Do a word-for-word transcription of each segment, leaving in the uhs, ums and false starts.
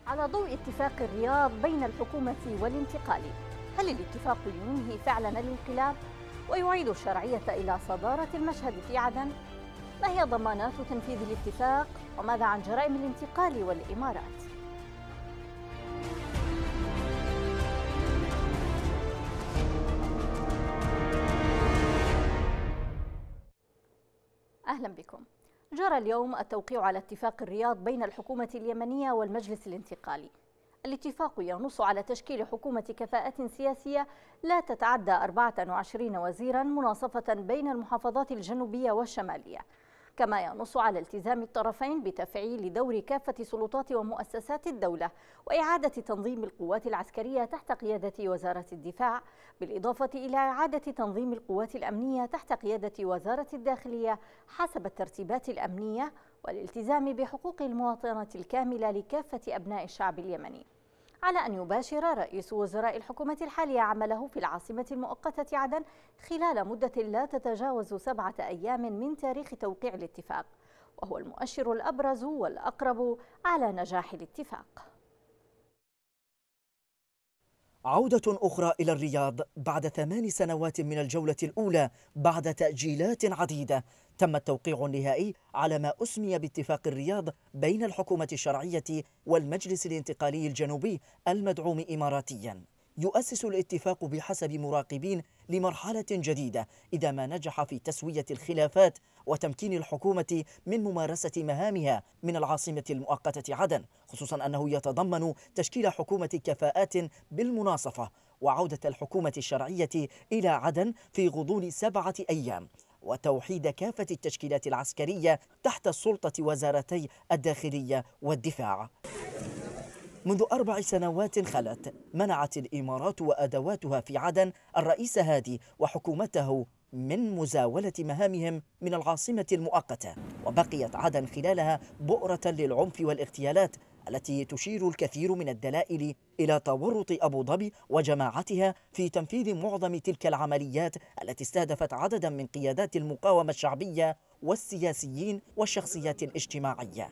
على ضوء اتفاق الرياض بين الحكومة والانتقالي، هل الاتفاق ينهي فعلا الانقلاب ويعيد الشرعية إلى صدارة المشهد في عدن؟ ما هي ضمانات تنفيذ الاتفاق؟ وماذا عن جرائم الانتقال والإمارات؟ أهلا بكم. جرى اليوم التوقيع على اتفاق الرياض بين الحكومة اليمنية والمجلس الانتقالي. الاتفاق ينص على تشكيل حكومة كفاءة سياسية لا تتعدى أربعة وعشرين وزيرا مناصفة بين المحافظات الجنوبية والشمالية، كما ينص على التزام الطرفين بتفعيل دور كافة سلطات ومؤسسات الدولة وإعادة تنظيم القوات العسكرية تحت قيادة وزارة الدفاع، بالإضافة إلى إعادة تنظيم القوات الأمنية تحت قيادة وزارة الداخلية حسب الترتيبات الأمنية، والالتزام بحقوق المواطنة الكاملة لكافة أبناء الشعب اليمني. على أن يباشر رئيس وزراء الحكومة الحالية عمله في العاصمة المؤقتة عدن خلال مدة لا تتجاوز سبعة أيام من تاريخ توقيع الاتفاق، وهو المؤشر الأبرز والأقرب على نجاح الاتفاق. عودة أخرى إلى الرياض بعد ثمان سنوات من الجولة الأولى بعد تأجيلات عديدة. تم التوقيع النهائي على ما أسمي باتفاق الرياض بين الحكومة الشرعية والمجلس الانتقالي الجنوبي المدعوم إماراتيا. يؤسس الاتفاق بحسب مراقبين لمرحلة جديدة إذا ما نجح في تسوية الخلافات وتمكين الحكومة من ممارسة مهامها من العاصمة المؤقتة عدن، خصوصا أنه يتضمن تشكيل حكومة كفاءات بالمناصفة وعودة الحكومة الشرعية إلى عدن في غضون سبعة أيام، وتوحيد كافة التشكيلات العسكرية تحت سلطة وزارتي الداخلية والدفاع. منذ أربع سنوات خلت منعت الإمارات وأدواتها في عدن الرئيس هادي وحكومته من مزاولة مهامهم من العاصمة المؤقتة، وبقيت عدن خلالها بؤرة للعنف والاغتيالات التي تشير الكثير من الدلائل إلى تورط أبو ظبي وجماعتها في تنفيذ معظم تلك العمليات التي استهدفت عددا من قيادات المقاومة الشعبية والسياسيين والشخصيات الاجتماعية.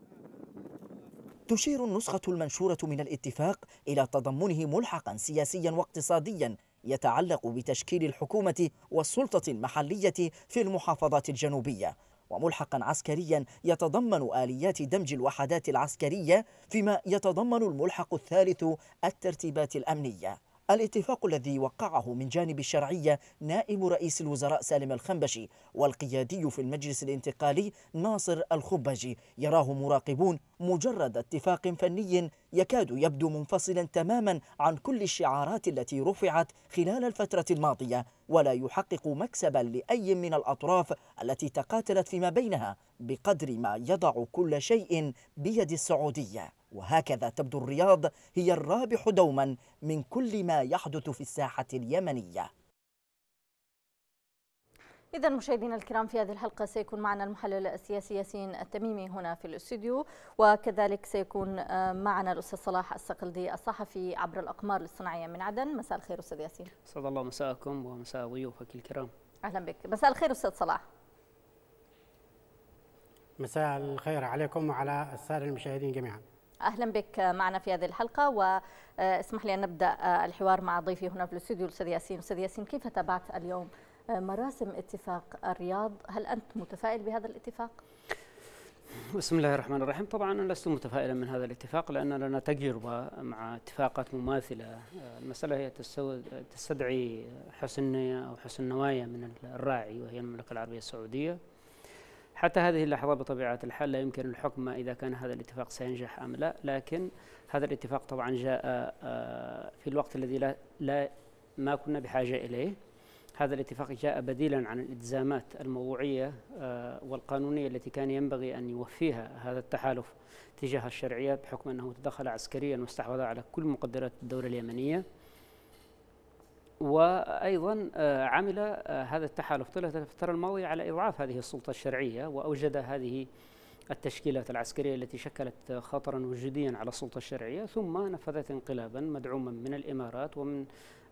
تشير النسخة المنشورة من الاتفاق إلى تضمنه ملحقا سياسيا واقتصاديا يتعلق بتشكيل الحكومة والسلطة المحلية في المحافظات الجنوبية، وملحقا عسكريا يتضمن آليات دمج الوحدات العسكرية، فيما يتضمن الملحق الثالث الترتيبات الأمنية. الاتفاق الذي وقعه من جانب الشرعية نائب رئيس الوزراء سالم الخنبشي والقيادي في المجلس الانتقالي ناصر الخباجي يراه مراقبون مجرد اتفاق فني يكاد يبدو منفصلا تماما عن كل الشعارات التي رفعت خلال الفترة الماضية، ولا يحقق مكسبا لأي من الأطراف التي تقاتلت فيما بينها بقدر ما يضع كل شيء بيد السعودية. وهكذا تبدو الرياض هي الرابح دوما من كل ما يحدث في الساحة اليمنية. إذا مشاهدينا الكرام، في هذه الحلقة سيكون معنا المحلل السياسي ياسين التميمي هنا في الاستوديو، وكذلك سيكون معنا الأستاذ صلاح الصقلدي الصحفي عبر الأقمار الاصطناعية من عدن. مساء الخير أستاذ ياسين. أسعد الله مساءكم ومساء ضيوفك الكرام. أهلا بك. مساء الخير أستاذ صلاح. مساء الخير عليكم وعلى السادة المشاهدين جميعا. أهلا بك معنا في هذه الحلقة، واسمح لي أن نبدأ الحوار مع ضيفي هنا في الاستوديو الأستاذ ياسين. أستاذ ياسين، كيف تابعت اليوم مراسم اتفاق الرياض؟ هل أنت متفائل بهذا الاتفاق؟ بسم الله الرحمن الرحيم. طبعا أنا لست متفائلا من هذا الاتفاق لأن لنا تجربة مع اتفاقات مماثلة. المسألة هي تستدعي حسن نية أو حسن نوايا من الراعي وهي المملكة العربية السعودية. حتى هذه اللحظة بطبيعة الحال لا يمكن الحكم إذا كان هذا الاتفاق سينجح أم لا، لكن هذا الاتفاق طبعا جاء في الوقت الذي لا, لا ما كنا بحاجة إليه. هذا الاتفاق جاء بديلا عن الالتزامات الموضوعية والقانونية التي كان ينبغي أن يوفيها هذا التحالف تجاه الشرعية، بحكم أنه تدخل عسكريا واستحوذ على كل مقدرات الدولة اليمنية. وأيضا عمل هذا التحالف طيلة الفترة الماضية على إضعاف هذه السلطة الشرعية، وأوجد هذه التشكيلات العسكرية التي شكلت خطرا وجوديا على السلطة الشرعية، ثم نفذت انقلابا مدعوما من الإمارات ومن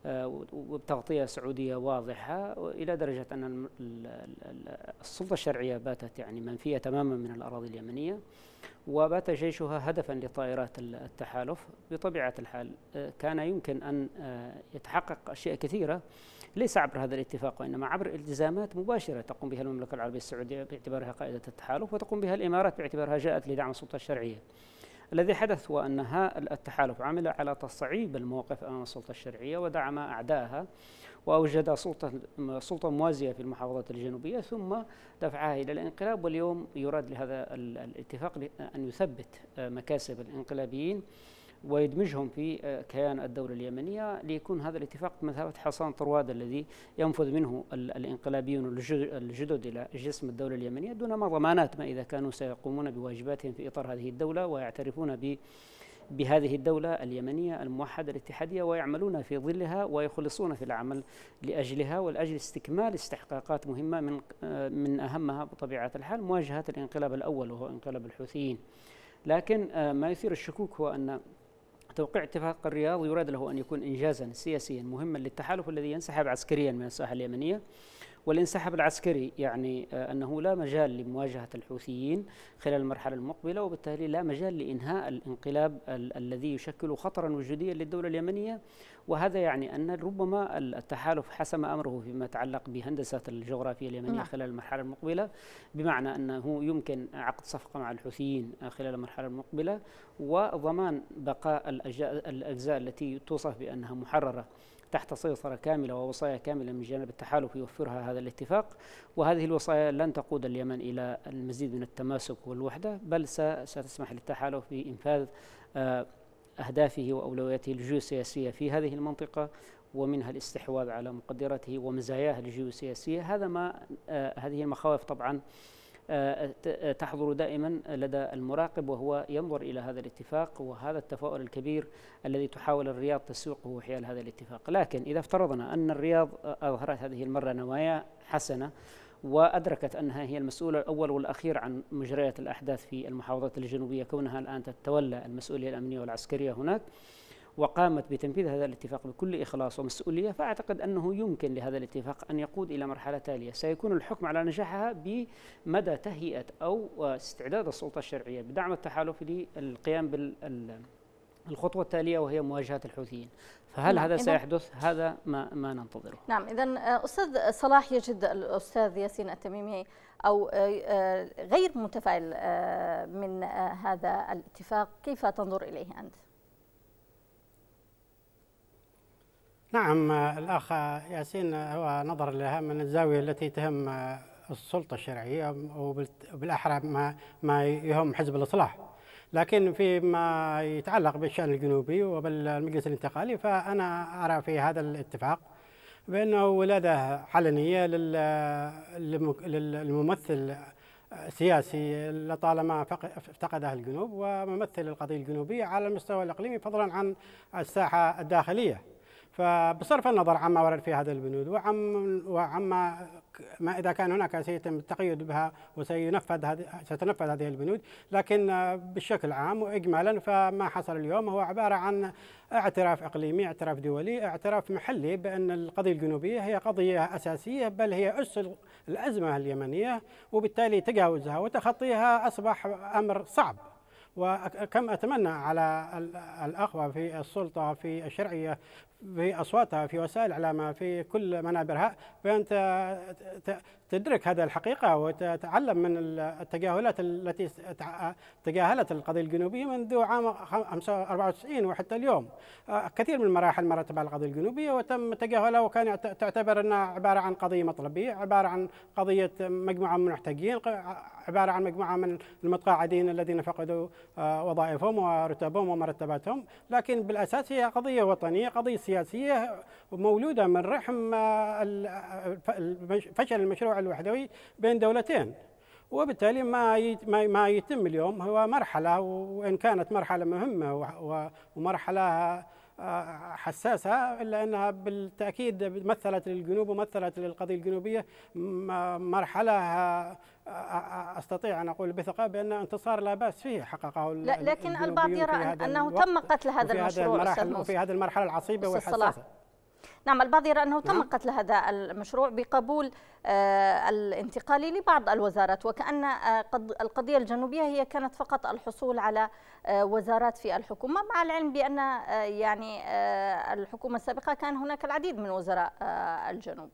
وبتغطية سعودية واضحة، إلى درجة أن السلطة الشرعية باتت يعني منفية تماما من الأراضي اليمنية، وبات جيشها هدفا لطائرات التحالف. بطبيعة الحال كان يمكن أن يتحقق أشياء كثيرة ليس عبر هذا الاتفاق، وإنما عبر التزامات مباشرة تقوم بها المملكة العربية السعودية باعتبارها قائدة التحالف، وتقوم بها الإمارات باعتبارها جاءت لدعم السلطة الشرعية. الذي حدث هو أن التحالف عمل على تصعيب الموقف أمام السلطة الشرعية ودعم أعدائها، وأوجد سلطة سلطة موازية في المحافظات الجنوبية، ثم دفعها إلى الانقلاب. واليوم يراد لهذا الاتفاق أن يثبت مكاسب الانقلابيين ويدمجهم في كيان الدولة اليمنية، ليكون هذا الاتفاق بمثابة حصان طرواد الذي ينفذ منه الانقلابيون الجدد إلى جسم الدولة اليمنية دون ما ضمانات ما إذا كانوا سيقومون بواجباتهم في إطار هذه الدولة ويعترفون ب بهذه الدولة اليمنية الموحدة الاتحادية ويعملون في ظلها ويخلصون في العمل لأجلها ولأجل استكمال استحقاقات مهمة من من أهمها بطبيعة الحال مواجهة الانقلاب الأول وهو انقلاب الحوثيين. لكن ما يثير الشكوك هو أن توقيع اتفاق الرياض يراد له أن يكون إنجازا سياسيا مهما للتحالف الذي ينسحب عسكريا من الساحة اليمنية. والانسحاب العسكري يعني أنه لا مجال لمواجهة الحوثيين خلال المرحلة المقبلة، وبالتالي لا مجال لإنهاء الانقلاب ال الذي يشكل خطرا وجوديا للدولة اليمنية. وهذا يعني أن ربما التحالف حسم أمره فيما يتعلق بهندسة الجغرافيا اليمنية خلال المرحلة المقبلة، بمعنى أنه يمكن عقد صفقة مع الحوثيين خلال المرحلة المقبلة وضمان بقاء الأجزاء التي توصف بأنها محررة تحت سيطرة كاملة ووصايا كاملة من جانب التحالف يوفرها هذا الاتفاق. وهذه الوصايا لن تقود اليمن إلى المزيد من التماسك والوحدة، بل ستسمح للتحالف بإنفاذ أهدافه وأولوياته الجيوسياسية في هذه المنطقة، ومنها الاستحواذ على مقدراته ومزاياه الجيوسياسية. هذا ما هذه المخاوف طبعا تحضر دائما لدى المراقب وهو ينظر إلى هذا الاتفاق وهذا التفاؤل الكبير الذي تحاول الرياض تسويقه حيال هذا الاتفاق. لكن إذا افترضنا أن الرياض أظهرت هذه المرة نوايا حسنة وأدركت أنها هي المسؤول الأول والأخير عن مجريات الأحداث في المحافظات الجنوبية كونها الآن تتولى المسؤولية الأمنية والعسكرية هناك، وقامت بتنفيذ هذا الاتفاق بكل إخلاص ومسؤولية، فأعتقد أنه يمكن لهذا الاتفاق أن يقود إلى مرحلة تالية سيكون الحكم على نجاحها بمدى تهيئة أو استعداد السلطة الشرعية بدعم التحالف للقيام بالخطوة التالية وهي مواجهة الحوثيين. فهل نعم هذا سيحدث؟ هذا ما ما ننتظره. نعم، إذا أستاذ صلاح، يجد الأستاذ ياسين التميمي أو غير متفائل من هذا الاتفاق، كيف تنظر إليه أنت؟ نعم، الأخ ياسين هو نظر لها من الزاوية التي تهم السلطة الشرعية وبالأحرى ما ما يهم حزب الإصلاح. لكن فيما يتعلق بالشأن الجنوبي وبالمجلس الانتقالي فأنا أرى في هذا الاتفاق بأنه ولادة علنية للممثل سياسي لطالما افتقدها الجنوب وممثل القضية الجنوبية على المستوى الإقليمي فضلا عن الساحة الداخلية. فبصرف النظر عما ورد في هذا البنود وعم وعما ما إذا كان هناك سيتم التقيد بها وسينفذ هذه ستنفذ هذه البنود، لكن بشكل عام وإجمالا فما حصل اليوم هو عبارة عن اعتراف إقليمي، اعتراف دولي، اعتراف محلي بأن القضية الجنوبية هي قضية أساسية، بل هي أس الأزمة اليمنية، وبالتالي تجاوزها وتخطيها أصبح أمر صعب. وكم أتمنى على الأخوة في السلطة في الشرعية في أصواتها في وسائل الإعلام في كل منابرها بأن تدرك هذه الحقيقة وتتعلم من التجاهلات التي تجاهلت القضية الجنوبية منذ عام أربعة وتسعين وحتى اليوم. كثير من المراحل مرت على القضية الجنوبية وتم تجاهلها، وكان تعتبر أنها عبارة عن قضية مطلبية، عبارة عن قضية مجموعة من المحتجين، عبارة عن مجموعة من المتقاعدين الذين فقدوا وظائفهم ورتبهم ومرتباتهم. لكن بالأساس هي قضية وطنية، قضية سياسية مولودة من رحم فشل المشروع الوحدوي بين دولتين. وبالتالي ما ما يتم اليوم هو مرحلة، وإن كانت مرحلة مهمة ومرحلة حساسة، إلا أنها بالتأكيد مثلت للجنوب ومثلت للقضية الجنوبية مرحلة أستطيع أن أقول بثقة بأن انتصار لا بأس فيه حققه. لا، لكن البعض يرى أنه تم قتل هذا المشروع وفي هذه المرحلة العصيبة والحساسة. نعم، البعض يرى أنه تم قتل هذا المشروع بقبول الانتقالي لبعض الوزارات، وكأن القضية الجنوبية هي كانت فقط الحصول على وزارات في الحكومة، مع العلم بأن يعني الحكومة السابقة كان هناك العديد من وزراء الجنوب.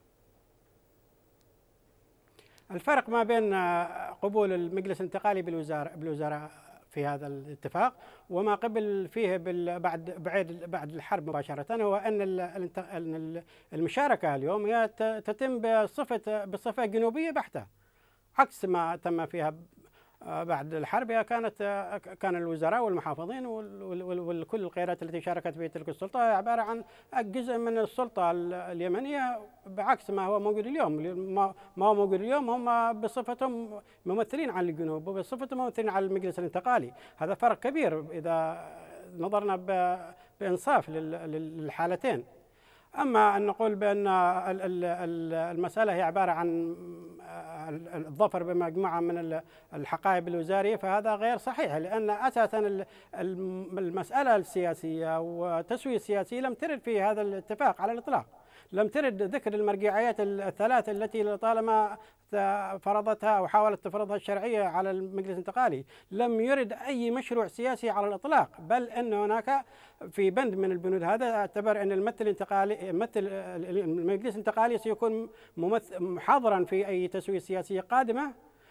الفرق ما بين قبول المجلس الانتقالي بالوزراء في هذا الاتفاق وما قبل فيه بعد بعد بعد الحرب مباشرة هو أن المشاركة اليوم هي تتم بصفة بصفة جنوبية بحتة، عكس ما تم فيها بعد الحرب. كانت كان الوزراء والمحافظين وكل القيادات التي شاركت في تلك السلطة عبارة عن جزء من السلطة اليمنية، بعكس ما هو موجود اليوم. ما هو موجود اليوم هم بصفتهم ممثلين عن الجنوب وبصفتهم ممثلين عن المجلس الانتقالي. هذا فرق كبير إذا نظرنا بإنصاف للحالتين. أما أن نقول بأن المسألة هي عبارة عن الظفر بمجموعة من الحقائب الوزارية فهذا غير صحيح، لأن أساسا المسألة السياسية والتسوية السياسية لم ترد في هذا الاتفاق على الإطلاق. لم ترد ذكر المرجعيات الثلاث التي لطالما فرضتها أو حاولت تفرضها الشرعية على المجلس الانتقالي. لم يرد أي مشروع سياسي على الإطلاق، بل أن هناك في بند من البنود هذا اعتبر أن الممثل الانتقالي مثل المجلس الانتقالي سيكون ممثل حاضرا في أي تسوية سياسية قادمة.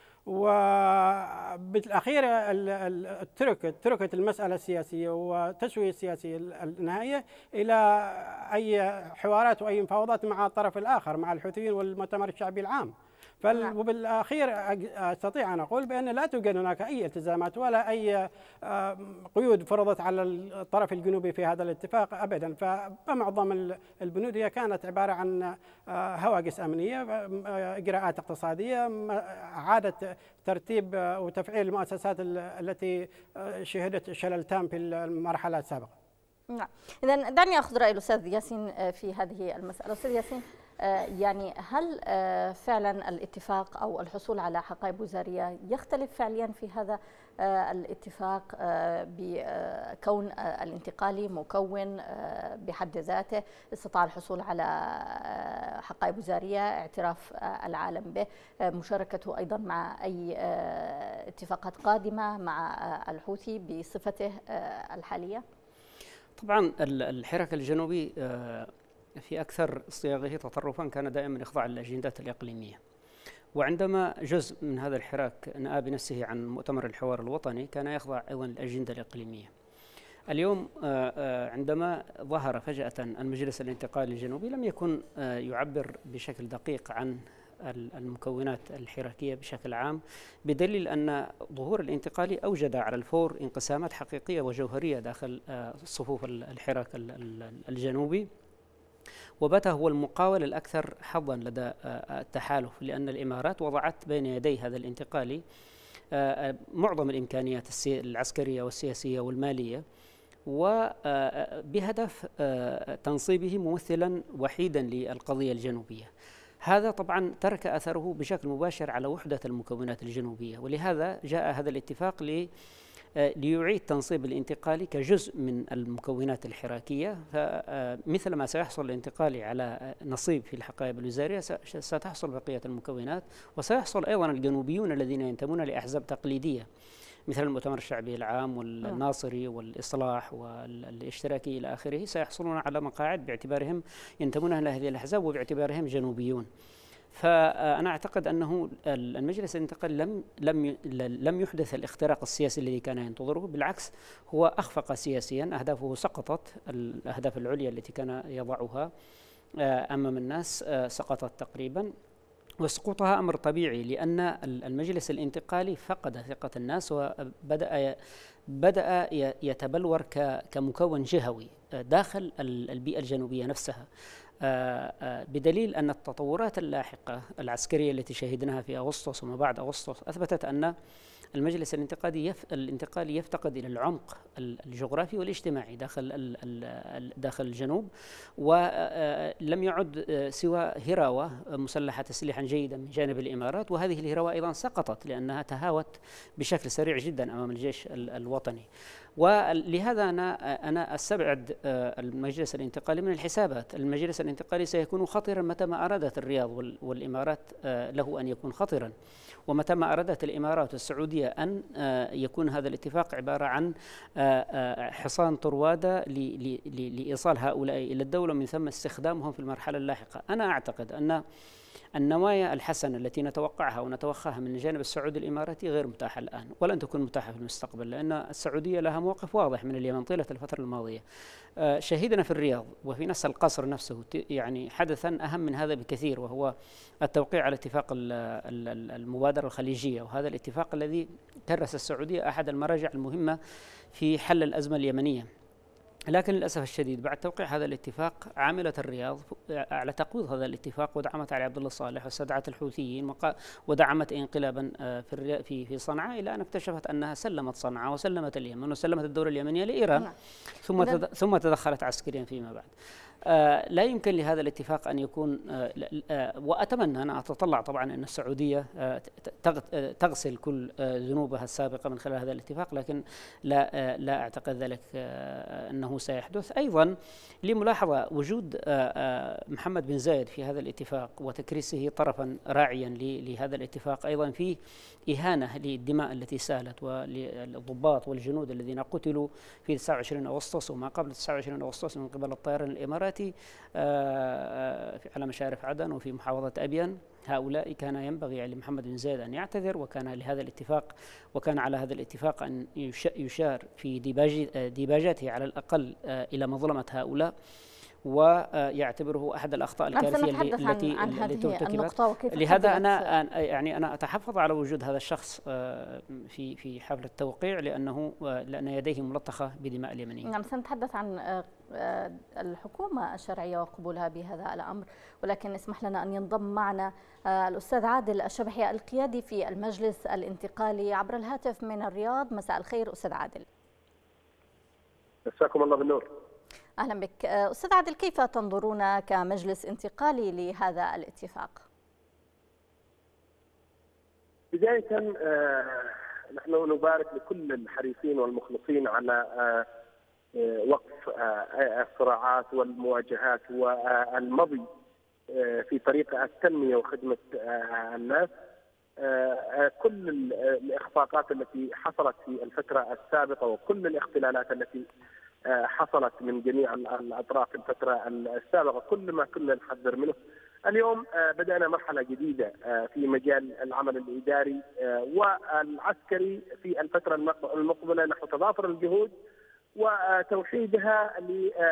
وبالأخير تركت تركت المسألة السياسية والتسوية السياسية النهائية إلى أي حوارات وأي مفاوضات مع الطرف الآخر، مع الحوثيين والمؤتمر الشعبي العام. وبالأخير أستطيع أن أقول بأن لا توجد هناك أي التزامات ولا أي قيود فرضت على الطرف الجنوبي في هذا الاتفاق أبدا. فمعظم البنود هي كانت عبارة عن هواجس أمنية، إجراءات اقتصادية، إعادة ترتيب وتفعيل المؤسسات التي شهدت شلل تام في المرحلة السابقة. نعم، إذا دعني أخذ رأي الأستاذ ياسين في هذه المسألة. أستاذ ياسين، يعني هل فعلا الاتفاق أو الحصول على حقائب وزارية يختلف فعليا في هذا الاتفاق بكون الانتقالي مكون بحد ذاته استطاع الحصول على حقائب وزارية، اعتراف العالم به، مشاركته أيضا مع أي اتفاقات قادمة مع الحوثي بصفته الحالية؟ طبعا الحراك الجنوبي في أكثر صياغه تطرفا كان دائما يخضع للأجندات الإقليمية، وعندما جزء من هذا الحراك نأى بنفسه عن مؤتمر الحوار الوطني كان يخضع أيضا للأجندة الإقليمية. اليوم عندما ظهر فجأة المجلس الانتقالي الجنوبي لم يكن يعبر بشكل دقيق عن المكونات الحراكية بشكل عام، بدليل أن ظهور الانتقالي أوجد على الفور انقسامات حقيقية وجوهرية داخل صفوف الحراك الجنوبي، وبات هو المقاول الأكثر حظا لدى التحالف، لأن الإمارات وضعت بين يدي هذا الانتقالي معظم الإمكانيات العسكرية والسياسية والمالية، وبهدف تنصيبه ممثلا وحيدا للقضية الجنوبية. هذا طبعا ترك أثره بشكل مباشر على وحدة المكونات الجنوبية، ولهذا جاء هذا الاتفاق ل ليعيد تنصيب الانتقالي كجزء من المكونات الحراكية. فمثل ما سيحصل الانتقالي على نصيب في الحقائب الوزارية ستحصل بقية المكونات، وسيحصل أيضا الجنوبيون الذين ينتمون لأحزاب تقليدية مثل المؤتمر الشعبي العام والناصري والإصلاح والاشتراكي إلى آخره، سيحصلون على مقاعد باعتبارهم ينتمون إلى هذه الأحزاب وباعتبارهم جنوبيون. فأنا أعتقد أنه المجلس الانتقالي لم لم لم يحدث الاختراق السياسي الذي كان ينتظره، بالعكس هو أخفق سياسيا، أهدافه سقطت، الأهداف العليا التي كان يضعها أمام الناس سقطت تقريبا، وسقوطها أمر طبيعي لأن المجلس الانتقالي فقد ثقة الناس وبدأ بدأ يتبلور كمكون جهوي داخل البيئة الجنوبية نفسها، بدليل أن التطورات اللاحقة العسكرية التي شهدناها في أغسطس وما بعد أغسطس أثبتت أن المجلس الانتقالي يف الانتقالي يفتقد إلى العمق الجغرافي والاجتماعي داخل داخل الجنوب، ولم يعد سوى هراوة مسلحة تسليحا جيدا من جانب الإمارات، وهذه الهراوة أيضا سقطت لأنها تهاوت بشكل سريع جدا أمام الجيش الوطني. ولهذا أنا أنا أستبعد المجلس الانتقالي من الحسابات. المجلس الانتقالي سيكون خطرا متى ما أرادت الرياض والإمارات له أن يكون خطرا، ومتى ما أرادت الإمارات والسعودية أن يكون هذا الاتفاق عبارة عن حصان طروادة لإيصال هؤلاء إلى الدولة من ثم استخدامهم في المرحلة اللاحقة. أنا أعتقد أن النوايا الحسنة التي نتوقعها ونتوخاها من الجانب السعودي الإماراتي غير متاحة الآن ولن تكون متاحة في المستقبل، لأن السعودية لها موقف واضح من اليمن طيلة الفترة الماضية. شهدنا في الرياض وفي نفس القصر نفسه يعني حدثا أهم من هذا بكثير، وهو التوقيع على اتفاق المبادرة الخليجية، وهذا الاتفاق الذي كرس السعودية أحد المراجع المهمة في حل الأزمة اليمنية. لكن للأسف الشديد بعد توقيع هذا الاتفاق عملت الرياض على تقويض هذا الاتفاق، ودعمت علي عبد الله صالح واستدعت الحوثيين ودعمت انقلابا في في في صنعاء، الى ان اكتشفت انها سلمت صنعاء وسلمت اليمن وسلمت الدوله اليمنيه لايران، ثم ثم تدخلت عسكريا فيما بعد. آه لا يمكن لهذا الاتفاق أن يكون آه آه وأتمنى، أنا أتطلع طبعا أن السعودية آه تغسل كل آه ذنوبها السابقة من خلال هذا الاتفاق، لكن لا آه لا أعتقد ذلك آه أنه سيحدث. أيضا لملاحظة وجود آه آه محمد بن زايد في هذا الاتفاق وتكريسه طرفا راعيا لهذا الاتفاق أيضا فيه إهانة للدماء التي سالت وللضباط والجنود الذين قتلوا في تسعة وعشرين أغسطس وما قبل تسعة وعشرين أغسطس من قبل الطيران الإماراتي على مشارف عدن وفي محافظة أبين. هؤلاء كان ينبغي لمحمد بن زايد أن يعتذر، وكان لهذا الاتفاق وكان على هذا الاتفاق أن يشار في ديباجاته على الأقل إلى مظلمة هؤلاء، ويعتبره احد الاخطاء الكارثيه التي عن التي ارتكبت. لهذا انا يعني انا اتحفظ على وجود هذا الشخص في في حفل التوقيع، لانه لان يديه ملطخه بدماء اليمنيين. نعم، سنتحدث عن الحكومه الشرعيه وقبولها بهذا الامر، ولكن اسمح لنا ان ينضم معنا الاستاذ عادل الشبحي القيادي في المجلس الانتقالي عبر الهاتف من الرياض. مساء الخير استاذ عادل. مساكم الله بالنور. أهلا بك أستاذ عادل، كيف تنظرون كمجلس انتقالي لهذا الاتفاق؟ بداية نحن نبارك لكل الحريصين والمخلصين على وقف الصراعات والمواجهات والمضي في طريق التنمية وخدمة الناس. كل الإخفاقات التي حصلت في الفترة السابقة وكل الاختلالات التي حصلت من جميع الأطراف في الفترة السابقة، كل ما كنا نحذر منه. اليوم بدأنا مرحلة جديدة في مجال العمل الإداري والعسكري في الفترة المقبلة نحو تضافر الجهود وتوحيدها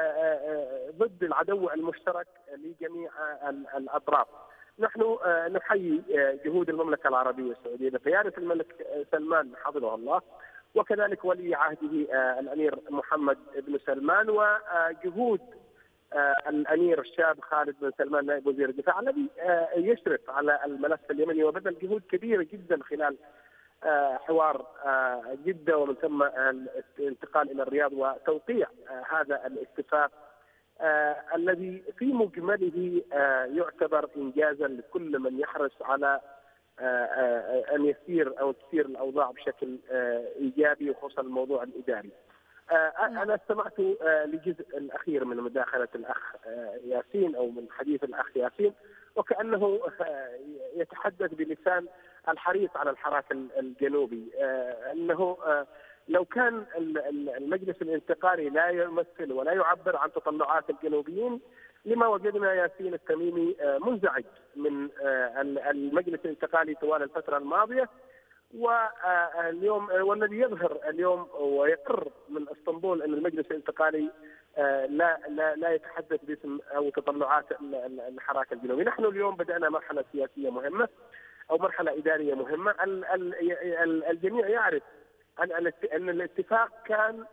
ضد العدو المشترك لجميع الأطراف. نحن نحيي جهود المملكة العربية السعودية بقيادة الملك سلمان حفظه الله، وكذلك ولي عهده الأمير محمد بن سلمان، وجهود الأمير الشاب خالد بن سلمان نائب وزير الدفاع الذي يشرف على الملف اليمني وبذل جهود كبيرة جدا خلال حوار جدة ومن ثم الانتقال إلى الرياض وتوقيع هذا الاتفاق الذي في مجمله يعتبر إنجازا لكل من يحرص على أن يسير أو تسير الأوضاع بشكل إيجابي، وخصوصا الموضوع الإداري. أنا استمعت لجزء الأخير من مداخلة الأخ ياسين أو من حديث الأخ ياسين، وكأنه يتحدث بلسان الحريص على الحراك الجنوبي، أنه لو كان المجلس الانتقالي لا يمثل ولا يعبر عن تطلعات الجنوبيين لما وجدنا ياسين التميمي منزعج من المجلس الانتقالي طوال الفترة الماضية. واليوم والذي يظهر اليوم ويقر من اسطنبول ان المجلس الانتقالي لا لا لا يتحدث باسم او تطلعات الحراك الجنوبي. نحن اليوم بدأنا مرحلة سياسية مهمة او مرحلة إدارية مهمة. الجميع يعرف ان الاتفاق كان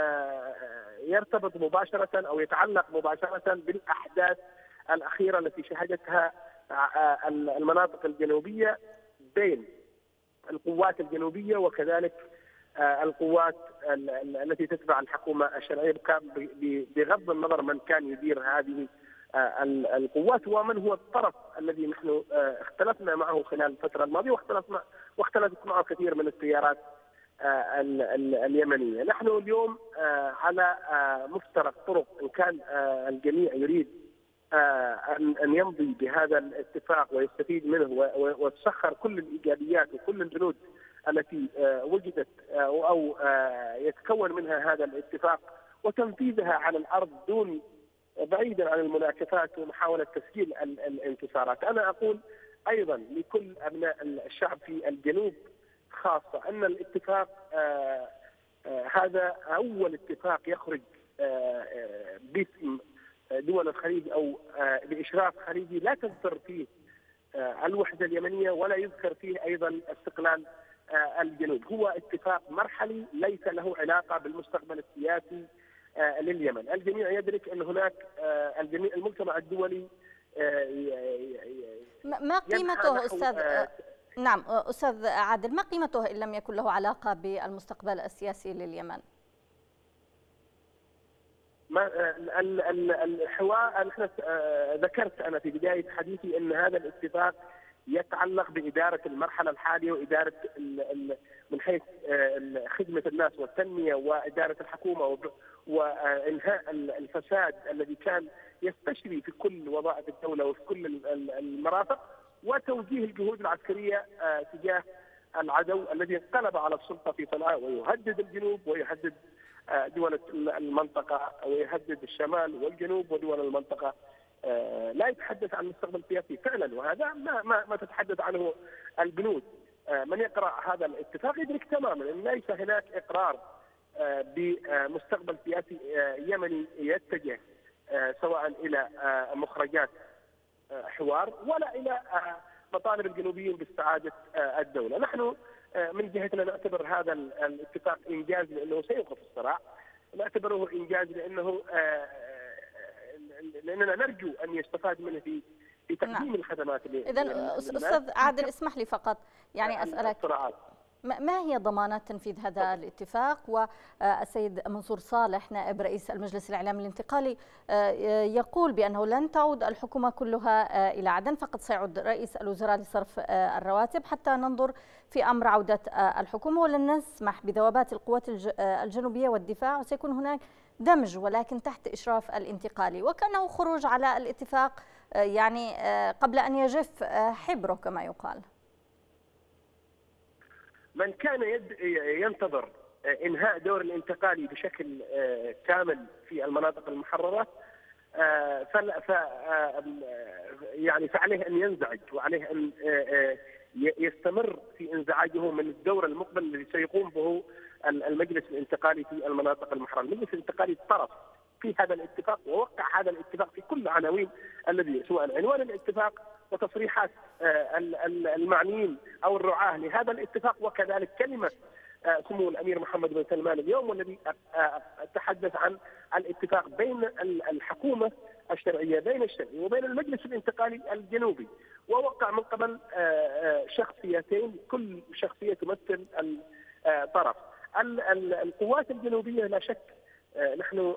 يرتبط مباشرة أو يتعلق مباشرة بالأحداث الأخيرة التي شهدتها المناطق الجنوبية بين القوات الجنوبية وكذلك القوات التي تتبع الحكومة الشرعية، بغض النظر من كان يدير هذه القوات ومن هو الطرف الذي نحن اختلفنا معه خلال الفترة الماضية، واختلفنا واختلفت معه كثير من التيارات اليمنية. نحن اليوم على مفترق طرق، إن كان الجميع يريد أن يمضي بهذا الاتفاق ويستفيد منه وتسخر كل الإيجابيات وكل البنود التي وجدت أو يتكون منها هذا الاتفاق وتنفيذها على الأرض دون بعيدا عن المناكفات ومحاولة تسجيل الانتصارات. أنا أقول أيضا لكل أبناء الشعب في الجنوب خاصة أن الاتفاق آآ آآ هذا أول اتفاق يخرج باسم دول الخليج أو بإشراف خليجي لا تذكر فيه الوحدة اليمنية ولا يذكر فيه أيضا استقلال الجنوب. هو اتفاق مرحلي ليس له علاقة بالمستقبل السياسي لليمن. الجميع يدرك أن هناك الجميع المجتمع الدولي ما قيمته أستاذ؟ نعم أستاذ عادل، ما قيمته إن لم يكن له علاقة بالمستقبل السياسي لليمن؟ ما الحوار نحن ذكرت أنا في بداية حديثي أن هذا الاتفاق يتعلق بإدارة المرحلة الحالية وإدارة من حيث خدمة الناس والتنمية وإدارة الحكومة وإنهاء الفساد الذي كان يستشري في كل وظائف الدولة وفي كل المرافق، وتوجيه الجهود العسكرية تجاه العدو الذي انقلب على السلطة في صنعاء ويهدد الجنوب ويهدد دول المنطقة ويهدد الشمال والجنوب ودول المنطقة. لا يتحدث عن مستقبل سياسي فعلا، وهذا ما ما, ما تتحدث عنه البنود. من يقرأ هذا الاتفاق يدرك تماما أن ليس هناك إقرار بمستقبل سياسي يمني يتجه سواء إلى مخرجات حوار ولا إلى مطالب الجنوبيين باستعادة الدولة. نحن من جهتنا نعتبر هذا الاتفاق إنجاز لأنه سيوقف الصراع، نعتبره إنجاز لأنه لأننا نرجو أن يستفاد منه في في تقديم نعم. الخدمات. إذا أستاذ عادل اسمح لي فقط يعني أسألك الصراعات. ما هي ضمانات تنفيذ هذا الاتفاق؟ والسيد منصور صالح نائب رئيس المجلس الإعلامي الانتقالي يقول بأنه لن تعود الحكومة كلها إلى عدن، فقط سيعود رئيس الوزراء لصرف الرواتب حتى ننظر في أمر عودة الحكومة، ولن نسمح بذوبات القوات الجنوبية والدفاع، وسيكون هناك دمج ولكن تحت إشراف الانتقالي، وكأنه خروج على الاتفاق يعني قبل أن يجف حبره كما يقال. من كان ينتظر إنهاء دور الانتقالي بشكل كامل في المناطق المحررة ف يعني فعليه أن ينزعج، وعليه أن يستمر في انزعاجه من الدور المقبل الذي سيقوم به المجلس الانتقالي في المناطق المحررة. المجلس الانتقالي طرف في هذا الاتفاق ووقع هذا الاتفاق في كل عناوين الذي سواء عنوان الاتفاق وتصريحات المعنيين أو الرعاة لهذا الاتفاق، وكذلك كلمة سمو الأمير محمد بن سلمان اليوم والذي تحدث عن الاتفاق بين الحكومة الشرعية بين الشرعي وبين المجلس الانتقالي الجنوبي، ووقع من قبل شخصيتين كل شخصية تمثل الطرف. القوات الجنوبية لا شك نحن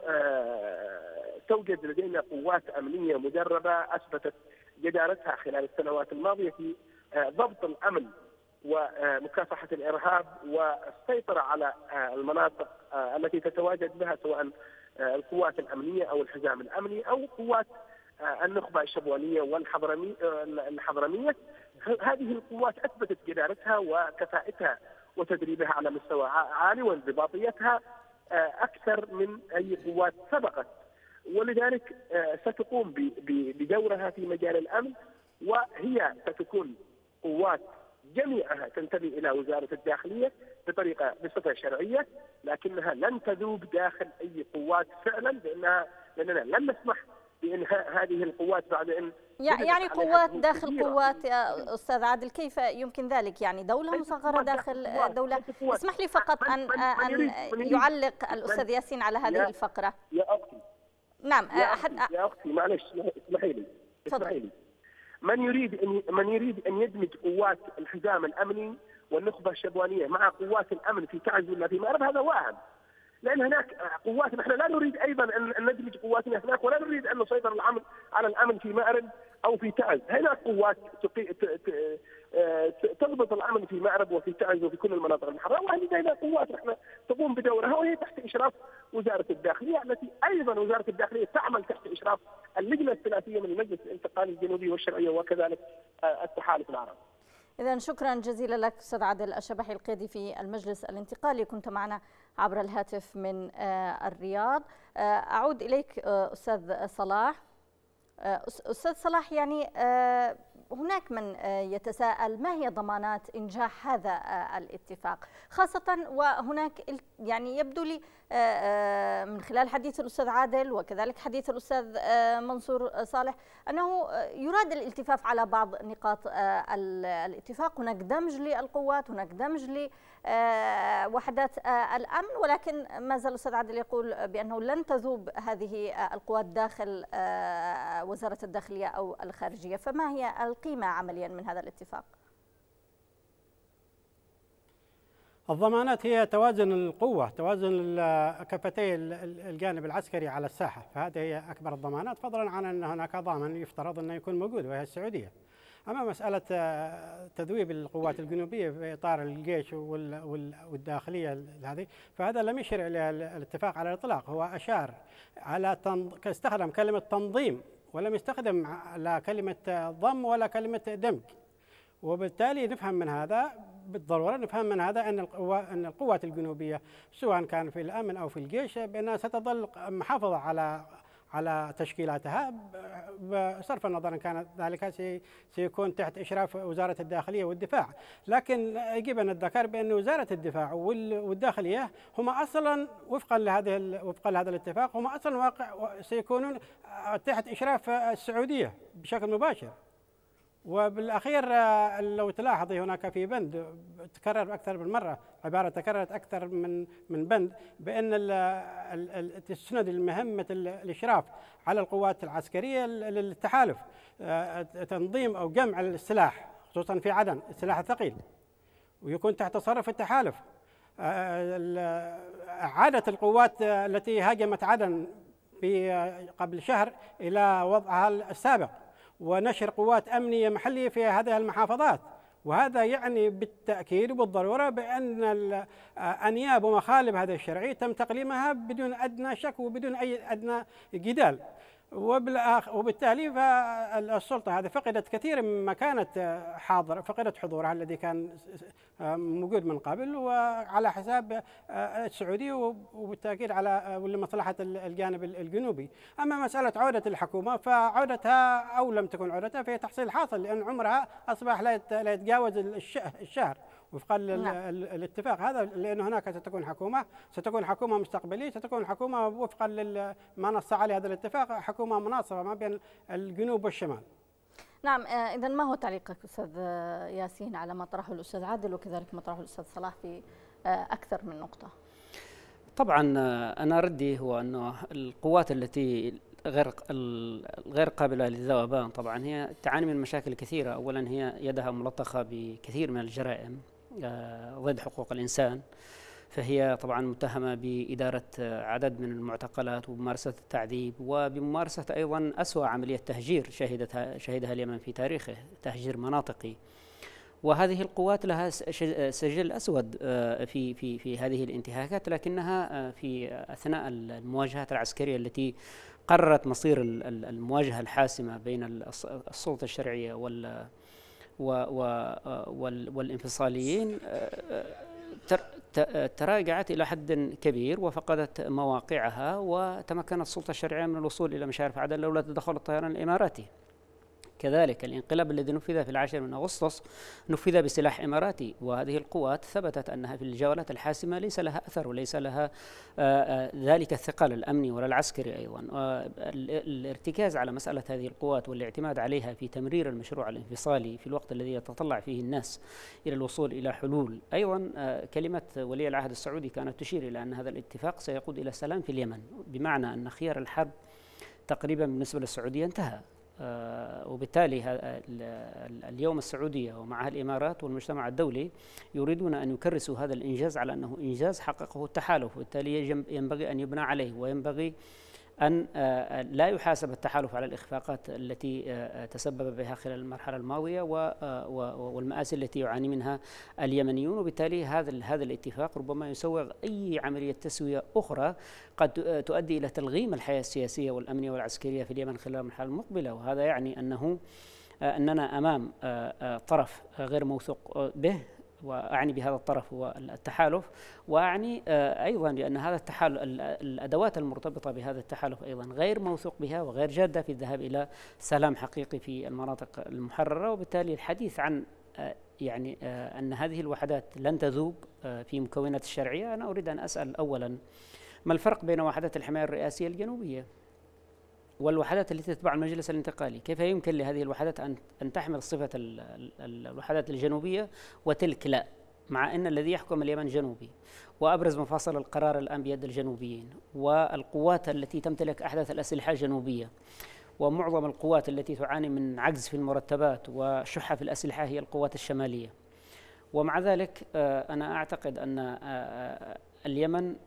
توجد لدينا قوات أمنية مدربة أثبتت جدارتها خلال السنوات الماضية في ضبط الأمن ومكافحة الإرهاب والسيطرة على المناطق التي تتواجد بها سواء القوات الأمنية أو الحزام الأمني أو قوات النخبة الشبوانية والحضرمية. هذه القوات أثبتت جدارتها وكفاءتها وتدريبها على مستوى عالي وانضباطيتها أكثر من أي قوات سبقت، ولذلك ستقوم بدورها في مجال الأمن، وهي ستكون قوات جميعها تنتمي إلى وزارة الداخلية بطريقة بصفة شرعية، لكنها لن تذوب داخل أي قوات فعلا، لأنها لأننا لن نسمح بإنهاء هذه القوات بعد أن يعني قوات داخل قوات. يا أستاذ عادل كيف يمكن ذلك؟ يعني دولة مصغرة داخل دولة. اسمح لي فقط أن أن يعلق الأستاذ ياسين على هذه الفقرة. يا أختي نعم يا أختي, يا أختي معلش اسمحي لي اسمحي لي من يريد أن من يريد أن يدمج قوات الحزام الأمني والنخبة الشبوانية مع قوات الأمن في تعز ولا في مأرب هذا واهم، لأن هناك قوات نحن لا نريد أيضا أن ندمج قواتنا هناك، ولا نريد أن نسيطر الأمن على الأمن في مأرب أو في تعز. هناك قوات تضرب تضبط الامن في مأرب وفي تعز وفي كل المناطق المحرره، وهذه لدينا قوات احنا تقوم بدورها وهي تحت اشراف وزاره الداخليه، التي ايضا وزاره الداخليه تعمل تحت اشراف اللجنه الثلاثيه من المجلس الانتقالي الجنوبي والشرعيه وكذلك التحالف العربي. إذا شكرا جزيلا لك أستاذ عادل الشبحي القيادي في المجلس الانتقالي، كنت معنا عبر الهاتف من الرياض. أعود إليك أستاذ صلاح. أستاذ صلاح، يعني هناك من يتساءل ما هي ضمانات إنجاح هذا الاتفاق، خاصة وهناك يعني يبدو لي من خلال حديث الأستاذ عادل وكذلك حديث الأستاذ منصور صالح أنه يراد الالتفاف على بعض نقاط الاتفاق. هناك دمج للقوات، هناك دمج لوحدات الأمن، ولكن ما زال الأستاذ عادل يقول بأنه لن تذوب هذه القوات داخل وزارة الداخلية أو الخارجية. فما هي القيمة عمليا من هذا الاتفاق؟ الضمانات هي توازن القوة، توازن كفتي الجانب العسكري على الساحة، فهذه هي أكبر الضمانات، فضلا عن أن هناك ضامن يفترض أنه يكون موجود وهي السعودية. أما مسألة تذويب القوات الجنوبية في إطار الجيش والداخلية هذه، فهذا لم يشر إلى الاتفاق على الإطلاق، هو أشار على تنظ... استخدم كلمة تنظيم ولم يستخدم لا كلمة ضم ولا كلمة دمج، وبالتالي نفهم من هذا بالضرورة نفهم من هذا أن القوات أن القوات الجنوبية سواء كان في الأمن أو في الجيش بأنها ستظل محافظة على على تشكيلاتها، بصرف النظر ان كان ذلك سيكون تحت اشراف وزاره الداخليه والدفاع. لكن يجب ان نذكر بان وزاره الدفاع والداخليه هما اصلا وفقا لهذه وفقا لهذا الاتفاق هما اصلا واقع سيكونون تحت اشراف السعوديه بشكل مباشر. وبالاخير لو تلاحظي هناك في بند تكرر اكثر من مره، عباره تكررت اكثر من من بند بان تسند المهمه الاشراف على القوات العسكريه للتحالف تنظيم او جمع السلاح، خصوصا في عدن السلاح الثقيل، ويكون تحت تصرف التحالف. اعاده القوات التي هاجمت عدن في قبل شهر الى وضعها السابق، ونشر قوات أمنية محلية في هذه المحافظات، وهذا يعني بالتأكيد وبالضرورة بأن أنياب ومخالب هذا الشرعي تم تقليمها بدون أدنى شك وبدون أي أدنى جدال، وبالتالي فالسلطة هذه فقدت كثير مما كانت حاضر، فقدت حضورها الذي كان موجود من قبل وعلى حساب السعودية وبالتأكيد على لمصلحة الجانب الجنوبي. أما مسألة عودة الحكومة فعودتها أو لم تكن عودتها فهي تحصيل حاصل، لأن عمرها أصبح لا يتجاوز الشهر وفقا للاتفاق هذا، لأن هناك ستكون حكومة ستكون حكومة مستقبلية، ستكون حكومة وفقا لما نص عليه هذا الاتفاق، حكومة مناصفة ما بين الجنوب والشمال. نعم، إذا ما هو تعليقك أستاذ ياسين على ما طرحه الأستاذ عادل وكذلك ما طرحه الأستاذ صلاح في أكثر من نقطة؟ طبعا أنا ردي هو أنه القوات التي غير غير قابلة للذوبان طبعا هي تعاني من مشاكل كثيرة. أولا هي يدها ملطخة بكثير من الجرائم ضد حقوق الإنسان، فهي طبعا متهمة بإدارة عدد من المعتقلات وبممارسة التعذيب وبممارسة أيضا أسوأ عملية تهجير شهدتها شهدها اليمن في تاريخه، تهجير مناطقي. وهذه القوات لها سجل أسود في في في هذه الانتهاكات، لكنها في أثناء المواجهات العسكرية التي قررت مصير المواجهة الحاسمة بين السلطة الشرعية وال والانفصاليين تراجعت إلى حد كبير وفقدت مواقعها، وتمكنت السلطة الشرعية من الوصول إلى مشارف عدن لولا تدخل الطيران الإماراتي. كذلك الانقلاب الذي نفذ في العاشر من أغسطس نفذ بسلاح إماراتي، وهذه القوات ثبتت أنها في الجولات الحاسمة ليس لها أثر وليس لها ذلك الثقل الأمني ولا العسكري أيضا. الارتكاز على مسألة هذه القوات والاعتماد عليها في تمرير المشروع الانفصالي في الوقت الذي يتطلع فيه الناس إلى الوصول إلى حلول. أيضا كلمة ولي العهد السعودي كانت تشير إلى أن هذا الاتفاق سيقود إلى السلام في اليمن، بمعنى أن خيار الحرب تقريبا بالنسبة للسعودية انتهى. آه وبالتالي اليوم السعودية ومعها الإمارات والمجتمع الدولي يريدون أن يكرسوا هذا الإنجاز على أنه إنجاز حققه التحالف، وبالتالي ينبغي أن يبنى عليه، وينبغي أن لا يحاسب التحالف على الإخفاقات التي تسبب بها خلال المرحلة الماضية والمآسي التي يعاني منها اليمنيون، وبالتالي هذا هذا الاتفاق ربما يسوغ أي عملية تسوية أخرى قد تؤدي إلى تلغيم الحياة السياسية والأمنية والعسكرية في اليمن خلال المرحلة المقبلة. وهذا يعني أنه أننا أمام طرف غير موثوق به، وأعني بهذا الطرف هو التحالف، وأعني أيضا بأن هذا التحالف الأدوات المرتبطة بهذا التحالف أيضا غير موثوق بها وغير جادة في الذهاب إلى سلام حقيقي في المناطق المحررة. وبالتالي الحديث عن يعني أن هذه الوحدات لن تذوب في مكونات الشرعية، أنا أريد أن أسأل أولا ما الفرق بين وحدات الحماية الرئاسية الجنوبية والوحدات التي تتبع المجلس الانتقالي؟ كيف يمكن لهذه الوحدات أن أن تحمل صفة الوحدات الجنوبية وتلك لا، مع أن الذي يحكم اليمن جنوبي، وأبرز مفاصل القرار الآن بيد الجنوبيين، والقوات التي تمتلك أحدث الأسلحة جنوبية، ومعظم القوات التي تعاني من عجز في المرتبات وشحة في الأسلحة هي القوات الشمالية. ومع ذلك أنا أعتقد أن اليمن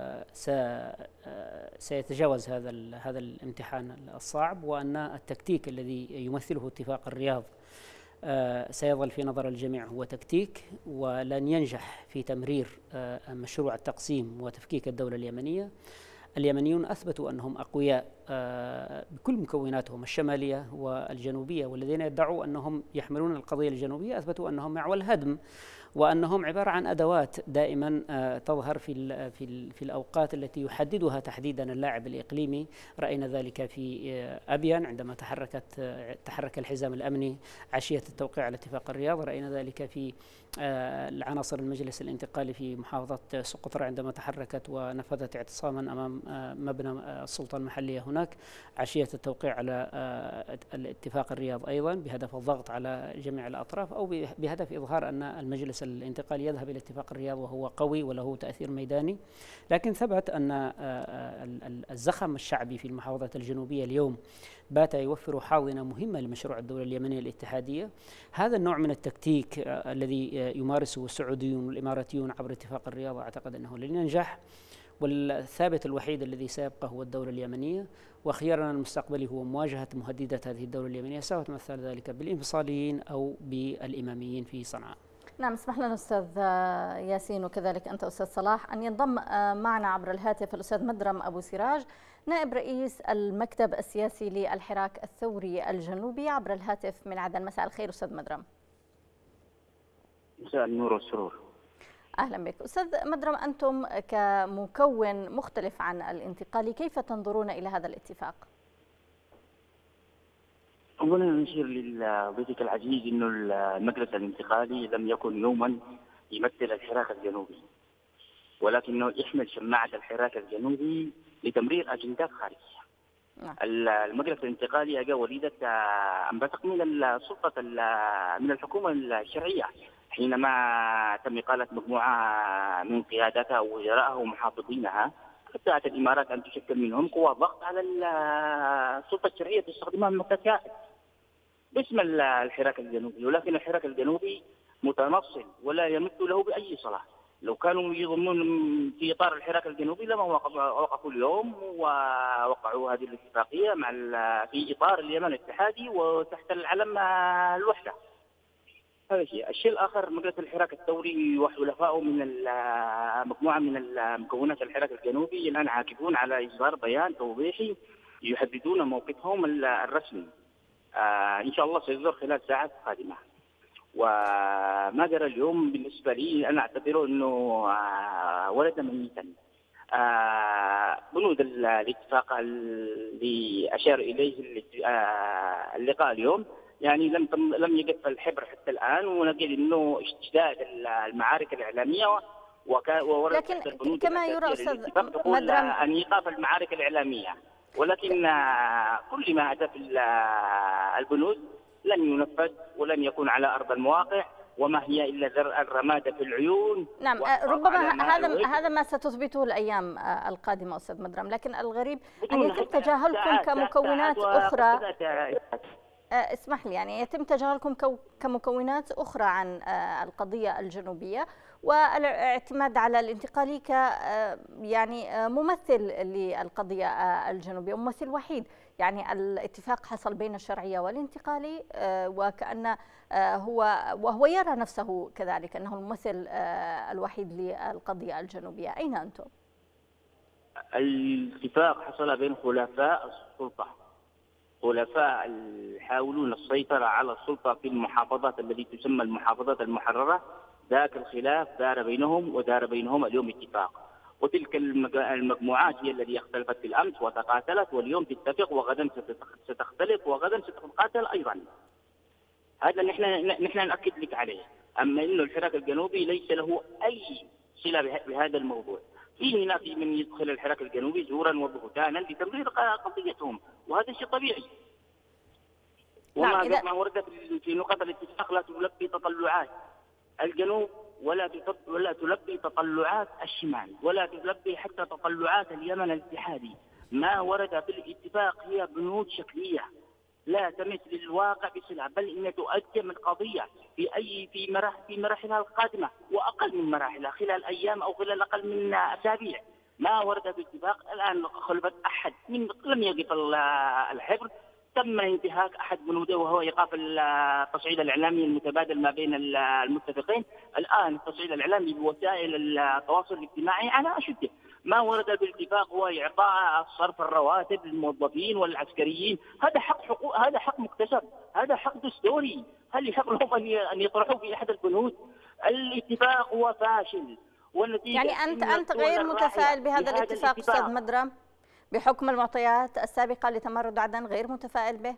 سيتجاوز هذا هذا الامتحان الصعب، وأن التكتيك الذي يمثله اتفاق الرياض سيظل في نظر الجميع هو تكتيك، ولن ينجح في تمرير مشروع التقسيم وتفكيك الدولة اليمنية. اليمنيون أثبتوا أنهم أقوياء بكل مكوناتهم الشمالية والجنوبية، والذين يدعوا أنهم يحملون القضية الجنوبية أثبتوا أنهم معول الهدم، وأنهم عبارة عن أدوات دائما تظهر في في في الأوقات التي يحددها تحديدا اللاعب الإقليمي. رأينا ذلك في أبيان عندما تحركت تحرك الحزام الأمني عشية التوقيع على اتفاق الرياض، رأينا ذلك في العناصر المجلس الانتقالي في محافظة سقطرى عندما تحركت ونفذت اعتصاما أمام مبنى السلطة المحلية هناك عشية التوقيع على الاتفاق الرياض، أيضا بهدف الضغط على جميع الأطراف أو بهدف إظهار أن المجلس الانتقالي يذهب إلى اتفاق الرياض وهو قوي وله تأثير ميداني. لكن ثبت أن الزخم الشعبي في المحافظات الجنوبية اليوم بات يوفر حاضنة مهمة لمشروع الدولة اليمنية الاتحادية. هذا النوع من التكتيك الذي يمارسه السعوديون والإماراتيون عبر اتفاق الرياض أعتقد أنه لن ينجح، والثابت الوحيد الذي سيبقى هو الدولة اليمنية، وخيارنا المستقبلي هو مواجهة مهددات هذه الدولة اليمنية، سواء تمثل ذلك بالانفصاليين أو بالإماميين في صنعاء. نعم، اسمح لنا أستاذ ياسين وكذلك أنت أستاذ صلاح أن ينضم معنا عبر الهاتف الأستاذ مدرم أبو سراج نائب رئيس المكتب السياسي للحراك الثوري الجنوبي عبر الهاتف من عدن. مساء الخير أستاذ مدرم. مساء النور والسرور. أهلا بك أستاذ مدرم. أنتم كمكون مختلف عن الانتقالي كيف تنظرون إلى هذا الاتفاق؟ أولا نشير لضيفك العزيز أنه المجلس الانتقالي لم يكن يوما يمثل الحراك الجنوبي، ولكنه يحمل شماعة الحراك الجنوبي لتمرير أجندات خارجية. نعم. المجلس الانتقالي أجا وليدة أنبثق من السلطة من الحكومة الشرعية حينما تم إقالة مجموعة من قياداتها ووزرائها ومحافظينها، ابتدأت الإمارات أن تشكل منهم قوى ضغط على السلطة الشرعية تستخدمها الممتلكات باسم الحراك الجنوبي، ولكن الحراك الجنوبي متنصل ولا يمت له بأي صلاة. لو كانوا يضمنون في إطار الحراك الجنوبي لما وقفوا اليوم ووقعوا هذه الاتفاقية مع في إطار اليمن الاتحادي وتحت العلم الوحدة. هذا شيء. الشيء الآخر مجلس الحراك الثوري وحلفائه من مجموعة من مكونات الحراك الجنوبي الآن عاكفون على إصدار بيان توضيحي يحددون موقفهم الرسمي. آه إن شاء الله سيصدر خلال ساعات قادمة. وما جرى اليوم بالنسبة لي أنا أعتبره أنه آه ولد ميتا. آه بنود الاتفاق اللي أشار إليه آه اللقاء اليوم يعني لم لم يقف الحبر حتى الآن، ونقول أنه اشتداد المعارك الإعلامية وورد لكن كما يرى أستاذ مدرم أن إيقاف المعارك الإعلامية، ولكن كل ما أتى في البنود لن ينفذ ولن يكون على أرض المواقع، وما هي إلا زرع الرماد في العيون. نعم، ربما هذا هذا ما ستثبته الأيام القادمة أستاذ مدرم، لكن الغريب أن يتم تجاهلكم كمكونات أخرى. اسمح لي، يعني يتم تجاهلكم كمكونات أخرى عن القضية الجنوبية، والاعتماد على الانتقالي ك يعني ممثل للقضية الجنوبية، ممثل وحيد. يعني الاتفاق حصل بين الشرعية والانتقالي، وكأن هو وهو يرى نفسه كذلك أنه الممثل الوحيد للقضية الجنوبية. أين أنتم؟ الاتفاق حصل بين خلفاء السلطة، خلفاء يحاولون السيطرة على السلطة في المحافظات التي تسمى المحافظات المحررة. ذاك الخلاف دار بينهم ودار بينهم اليوم اتفاق، وتلك المجموعات هي التي اختلفت في الأمس وتقاتلت، واليوم تتفق وغدا ستختلف وغدا ستتقاتل أيضا. هذا نحن نحن نأكد لك عليه. أما إنه الحراك الجنوبي ليس له أي صلة بهذا الموضوع. في هنا في من يدخل الحراك الجنوبي زورا وبهتانا لتمرير قضيتهم، وهذا شيء طبيعي. وما نعم ما ورد في نقط الاتفاق لا تلبي تطلعات الجنوب ولا ولا تلبي تطلعات الشمال ولا تلبي حتى تطلعات اليمن الاتحادي. ما ورد في الاتفاق هي بنود شكلية لا تمس للواقع بصلة، بل إنها تؤجل من قضية في أي في مراحل في مراحلها القادمة وأقل من مراحلها خلال أيام أو خلال أقل من أسابيع. ما ورد في الاتفاق الآن خلفت أحد من لم يقف الحبر، تم انتهاك أحد بنوده وهو إيقاف التصعيد الإعلامي المتبادل ما بين المتفقين. الآن التصعيد الإعلامي بوسائل التواصل الاجتماعي على أشده. ما ورد بالاتفاق هو إعطاء صرف الرواتب للموظفين والعسكريين، هذا حق حقوق، هذا حق مكتسب، هذا حق دستوري، هل يحق لهم أن يطرحوا في أحد البنود؟ الاتفاق هو فاشل، والنتيجة يعني أنت أنت غير متفائل بهذا الاتفاق أستاذ مدرم بحكم المعطيات السابقة لتمرد عدن، غير متفائل به؟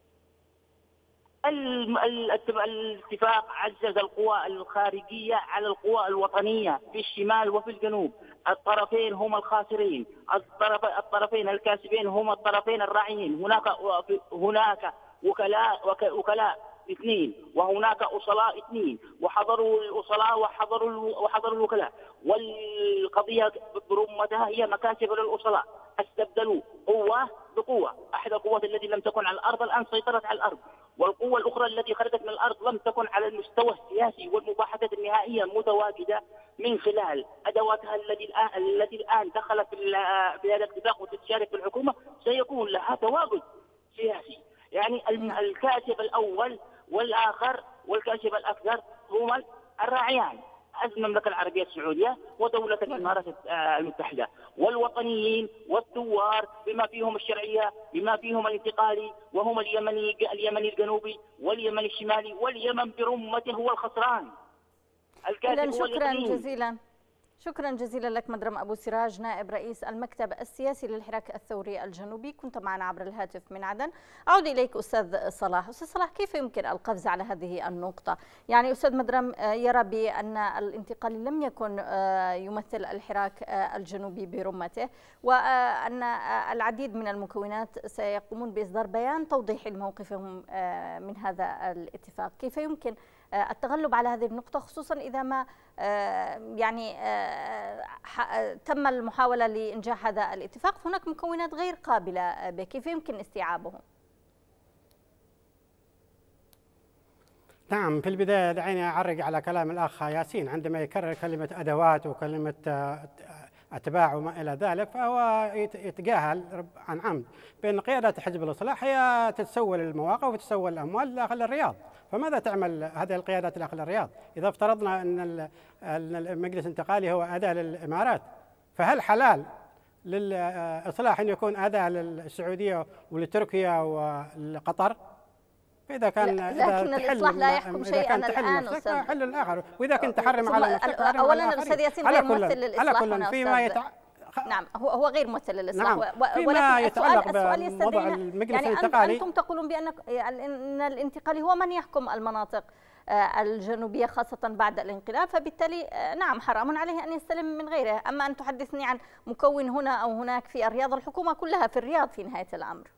الاتفاق عزز القوى الخارجية على القوى الوطنية في الشمال وفي الجنوب. الطرفين هم الخاسرين، الطرفين الكاسبين هم الطرفين الراعيين. هناك هناك وكلاء وكلاء اثنين، وهناك أصلاء اثنين، وحضروا الأصلاء وحضروا وحضروا الوكلاء، والقضية برمتها هي مكاسب للأصلاء. استبدلوا قوة بقوة، أحد القوات التي لم تكن على الأرض الآن سيطرت على الأرض، والقوة الأخرى التي خرجت من الأرض لم تكن على المستوى السياسي والمباحثات النهائية متواجدة من خلال أدواتها التي الآن التي الآن دخلت في هذا الاتفاق وتشارك في الحكومة، سيكون لها تواجد سياسي. يعني الكاسب الأول والآخر والكاسب الأكثر هما الراعيان، المملكة العربية السعودية ودولة الإمارات المتحدة، والوطنيين والثوار بما فيهم الشرعية بما فيهم الانتقالي، وهم اليمني اليمني الجنوبي واليمن الشمالي، واليمن برمته هو الخسران. الكاتب هو شكرا جزيلا شكرا جزيلا لك مدرم أبو سراج، نائب رئيس المكتب السياسي للحراك الثوري الجنوبي، كنت معنا عبر الهاتف من عدن. أعود إليك أستاذ صلاح. أستاذ صلاح، كيف يمكن القفز على هذه النقطة؟ يعني أستاذ مدرم يرى بأن الانتقالي لم يكن يمثل الحراك الجنوبي برمته، وأن العديد من المكونات سيقومون بإصدار بيان توضيحي لموقفهم من هذا الاتفاق. كيف يمكن التغلب على هذه النقطة، خصوصا إذا ما يعني تم المحاولة لإنجاح هذا الاتفاق؟ هناك مكونات غير قابلة به، كيف يمكن استيعابهم؟ نعم، في البداية دعيني أعرج على كلام الأخ ياسين عندما يكرر كلمة أدوات وكلمة أتباع وما إلى ذلك، فهو يتجاهل عن عمد بأن قيادات حزب الإصلاح هي تتسول المواقع وتتسول الأموال داخل الرياض. فماذا تعمل هذه القيادات داخل الرياض؟ إذا افترضنا أن المجلس الانتقالي هو أداة للإمارات، فهل حلال للإصلاح أن يكون أداة للسعودية ولتركيا ولقطر؟ فإذا كان لكن الإصلاح لا يحكم شيئا الآن أستاذ، حل الآخر، وإذا كنت تحرم على نفسك أولا الأستاذ ياسين غير ممثل للإصلاح هنا فيما يتع... نعم، هو هو غير ممثل للإصلاح. نعم. فيما يتعلق بوضع المجلس يعني الانتقالي، أنتم تقولون بأن أن الانتقالي هو من يحكم المناطق الجنوبية خاصة بعد الانقلاب، فبالتالي نعم حرام عليه أن يستلم من غيره. أما أن تحدثني عن مكون هنا أو هناك في الرياض، الحكومة كلها في الرياض في نهاية الأمر.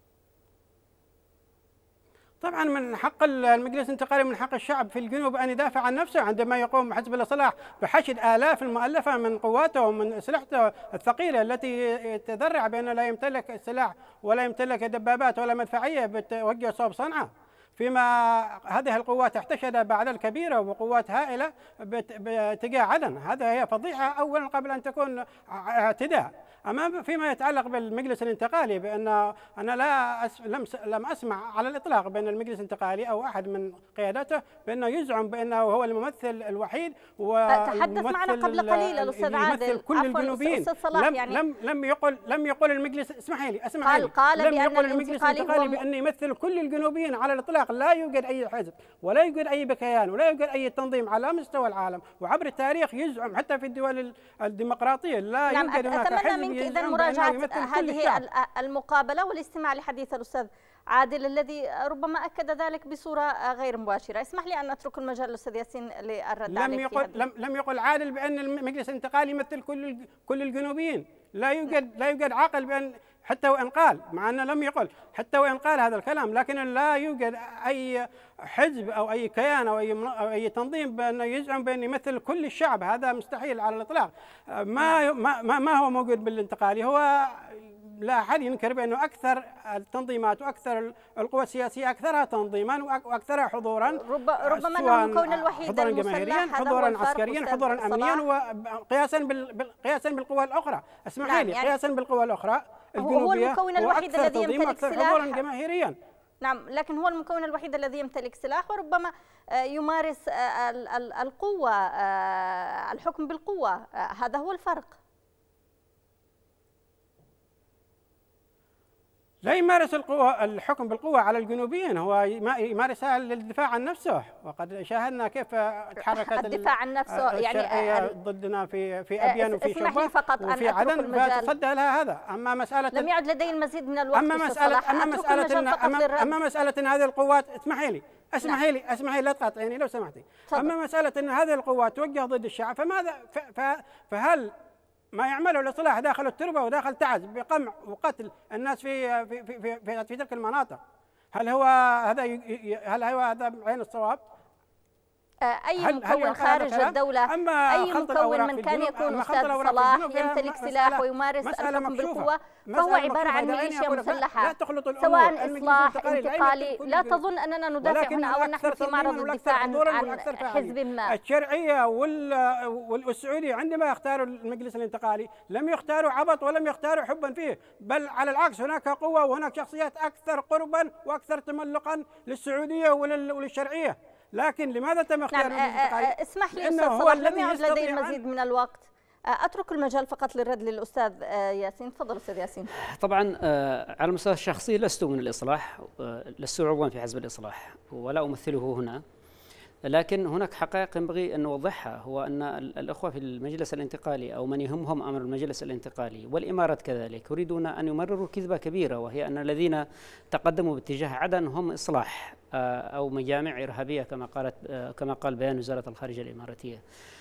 طبعا من حق المجلس الانتقالي، من حق الشعب في الجنوب أن يدافع عن نفسه عندما يقوم حزب الإصلاح بحشد آلاف المؤلفة من قواته ومن أسلحته الثقيلة التي يتذرع بأنه لا يمتلك سلاح ولا يمتلك دبابات ولا مدفعية بتوجه صوب صنعاء. فيما هذه القوات احتشد بعد الكبيرة وقوات هائلة باتجاه عدن. هذا هي فضيحة أولا قبل أن تكون اعتداء. أما فيما يتعلق بالمجلس الانتقالي، بأن أنا لا أس... لم لم أسمع على الإطلاق بأن المجلس الانتقالي أو أحد من قيادته بأنه يزعم بأنه هو الممثل الوحيد تحدث معنا قبل قليل الأستاذ عادل كل الجنوبيين. لم يعني لم لم يقل لم يقل المجلس اسمحي لي اسمحي قال قال لم بأن يقل المجلس الانتقالي بأنه يمثل كل الجنوبيين على الإطلاق. لا يوجد أي حزب ولا يوجد أي كيان ولا يوجد أي تنظيم على مستوى العالم وعبر التاريخ يزعم حتى في الدول الديمقراطية لا نعم يوجد هناك حزب إذا مراجعة هذه المقابلة والاستماع لحديث الأستاذ عادل الذي ربما أكد ذلك بصورة غير مباشرة. اسمح لي أن أترك المجال للأستاذ ياسين للرد لم عليك. يقل لم, لم يقل عادل بأن المجلس الانتقالي يمثل كل كل الجنوبيين. لا يوجد لا يوجد عاقل بأن حتى وإن قال، مع أنه لم يقل حتى وإن قال هذا الكلام، لكن لا يوجد أي حزب أو أي كيان أو أي أو أي تنظيم بأنه يزعم بأن يمثل كل الشعب. هذا مستحيل على الإطلاق. ما ما ما هو موجود بالانتقالي هو لا أحد ينكر بأنه أكثر التنظيمات وأكثر القوى السياسية أكثرها تنظيما وأكثرها حضورا، رب ربما أنه المكون الوحيد حضورا جماهيريا، حضورا عسكريا، حضورا أمنيا، وقياسا بال قياسا بالقوى الأخرى. اسمحي لي، يعني قياسا بالقوى الأخرى الجنوبية هو المكون الوحيد الذي يمتلك سلاح حضورا جماهيريا. نعم، لكن هو المكون الوحيد الذي يمتلك سلاح وربما يمارس القوة، الحكم بالقوة. هذا هو الفرق. لا يمارس القوة الحكم بالقوة على الجنوبيين، هو يمارسها للدفاع عن نفسه، وقد شاهدنا كيف تحركت الدفاع عن نفسه يعني ضدنا في في أبين وفي شبوة وفي عدن فتصدى لها هذا. أما مسألة لم يعد لدي المزيد من الوقت. أما مسألة أما مسألة أما, أما مسألة أن هذه القوات اسمحي لي اسمحي لي اسمحي لا تقاطعيني لو سمحتي. أما مسألة أن هذه القوات توجه ضد الشعب، فماذا فهل ما يعمله الإصلاح داخل التربة وداخل تعز بقمع وقتل الناس في في في في, في تلك المناطق، هل هو هذا هل هو هذا عين الصواب؟ أي مكون خارج الدولة، أي مكون من كان يكون أستاذ صلاح يمتلك سلاح ويمارس الحكم بالقوة فهو عبارة عن ميليشيا مسلحة، سواء إصلاح انتقالي. لا تظن أننا ندافع هنا أو نحن في معرض الدفاع عن حزب ما. الشرعية والسعودية عندما يختاروا المجلس الانتقالي لم يختاروا عبط ولم يختاروا حبا فيه، بل على العكس هناك قوة وهناك شخصيات أكثر قربا وأكثر تملقا للسعودية وللشرعية. لكن لماذا تم اختيار المجلس الانتقالي؟ اسمح لي أستاذ صلاح، لم يعد لدي المزيد من الوقت. أترك المجال فقط للرد للأستاذ ياسين. تفضل أستاذ ياسين. طبعا على المستوى الشخصي لست من الإصلاح، لست عضوا في حزب الإصلاح ولا أمثله هنا، لكن هناك حقائق ينبغي أن نوضحها. هو أن الأخوة في المجلس الانتقالي أو من يهمهم أمر المجلس الانتقالي والإمارات كذلك يريدون أن يمرروا كذبة كبيرة، وهي أن الذين تقدموا باتجاه عدن هم إصلاح أو مجامع إرهابية كما قالت كما قال بيان وزارة الخارجية الإماراتية.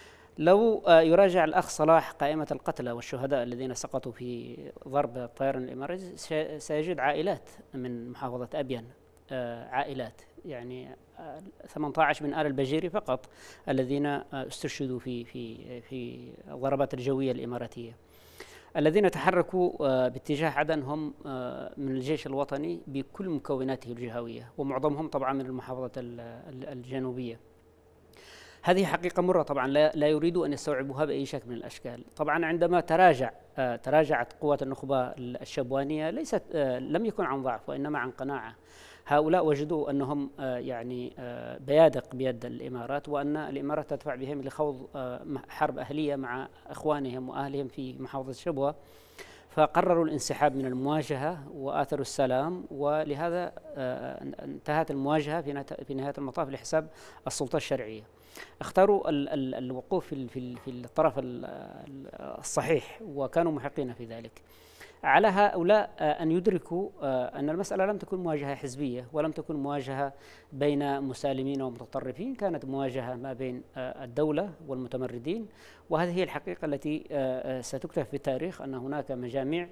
لو يراجع الأخ صلاح قائمة القتلى والشهداء الذين سقطوا في ضرب الطيران الإماراتي سيجد عائلات من محافظة أبين، عائلات يعني ثمانية عشر من آل البجيري فقط الذين استشهدوا في في في الضربات الجوية الإماراتية. الذين تحركوا باتجاه عدن هم من الجيش الوطني بكل مكوناته الجهوية، ومعظمهم طبعا من المحافظة الجنوبية. هذه حقيقة مرة طبعا لا, لا يريدوا أن يستوعبوها بأي شكل من الأشكال. طبعا عندما تراجع تراجعت قوات النخبة الشبوانية ليست لم يكن عن ضعف وإنما عن قناعة. هؤلاء وجدوا أنهم يعني بيادق بيد الإمارات، وأن الإمارات تدفع بهم لخوض حرب أهلية مع إخوانهم وأهلهم في محافظة شبوة، فقرروا الانسحاب من المواجهة وآثروا السلام، ولهذا انتهت المواجهة في نهاية المطاف لحساب السلطة الشرعية. اختاروا الوقوف في الطرف الصحيح وكانوا محقين في ذلك. على هؤلاء أن يدركوا أن المسألة لم تكن مواجهة حزبية ولم تكن مواجهة بين مسالمين ومتطرفين، كانت مواجهة ما بين الدولة والمتمردين، وهذه هي الحقيقة التي ستكتب في التاريخ، أن هناك مجاميع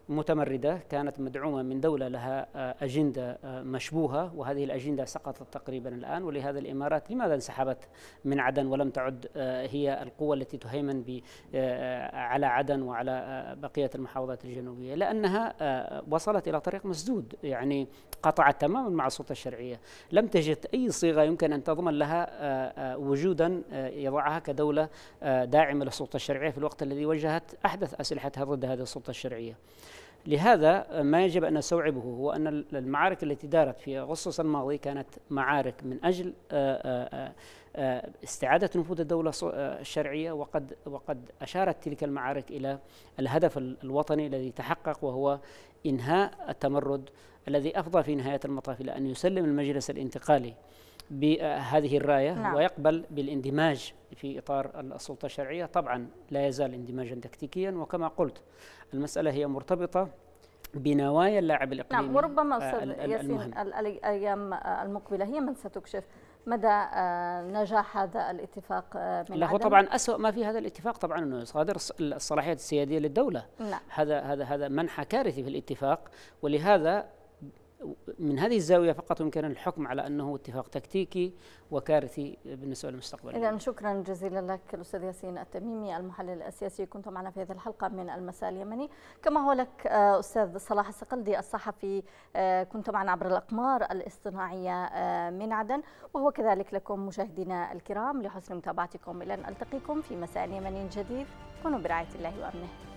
متمردة كانت مدعومة من دولة لها أجندة مشبوهة، وهذه الأجندة سقطت تقريبا الآن. ولهذا الإمارات لماذا انسحبت من عدن ولم تعد هي القوة التي تهيمن على عدن وعلى بقية المحافظات الجنوبية؟ لأنها وصلت إلى طريق مسدود، يعني قطعت تماما مع السلطة الشرعية، لم تجد أي صيغة يمكن أن تضمن لها وجودا يضعها كدولة داعمة للسلطة الشرعية في الوقت الذي وجهت أحدث أسلحتها ضد هذه السلطة الشرعية. لهذا ما يجب أن نستوعبه هو أن المعارك التي دارت في أغسطس الماضي كانت معارك من أجل استعادة نفوذ الدولة الشرعية، وقد وقد أشارت تلك المعارك إلى الهدف الوطني الذي تحقق، وهو إنهاء التمرد الذي أفضى في نهاية المطاف إلى أن يسلم المجلس الانتقالي بهذه الراية نعم. ويقبل بالاندماج في إطار السلطة الشرعية. طبعا لا يزال اندماجا تكتيكيا، وكما قلت المسألة هي مرتبطة بنوايا اللاعب الإقليمي. نعم، وربما أستاذ ياسين الأيام المقبلة هي من ستكشف مدى نجاح هذا الاتفاق من لا، هو طبعا أسوأ ما في هذا الاتفاق طبعا أنه صادر الصلاحيات السيادية للدولة. نعم. هذا هذا هذا منحى كارثي في الاتفاق، ولهذا من هذه الزاوية فقط يمكن الحكم على أنه اتفاق تكتيكي وكارثي بالنسبة للمستقبل. إذن شكرا جزيلا لك الأستاذ ياسين التميمي المحلل السياسي، كنت معنا في هذه الحلقة من المساء اليمني. كما هو لك أستاذ صلاح الصقلدي الصحفي، كنت معنا عبر الأقمار الاصطناعية من عدن، وهو كذلك لكم مشاهدينا الكرام لحسن متابعتكم. إلى أن ألتقيكم في مساء يمني جديد، كونوا برعاية الله وأمنه.